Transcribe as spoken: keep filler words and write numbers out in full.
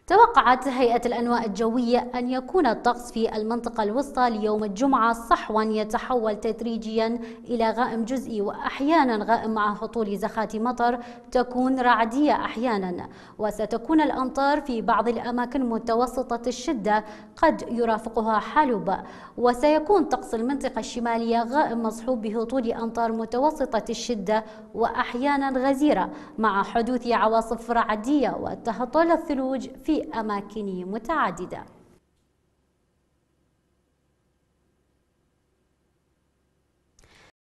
توقعت هيئة الأنواء الجوية أن يكون الطقس في المنطقة الوسطى ليوم الجمعة صحوا يتحول تدريجيا إلى غائم جزئي وأحيانا غائم مع هطول زخات مطر تكون رعدية أحيانا، وستكون الأمطار في بعض الأماكن متوسطة الشدة قد يرافقها حالب، وسيكون طقس المنطقة الشمالية غائم مصحوب بهطول أمطار متوسطة الشدة وأحيانا غزيرة مع حدوث عواصف رعدية وتهطل الثلوج في أماكن متعددة.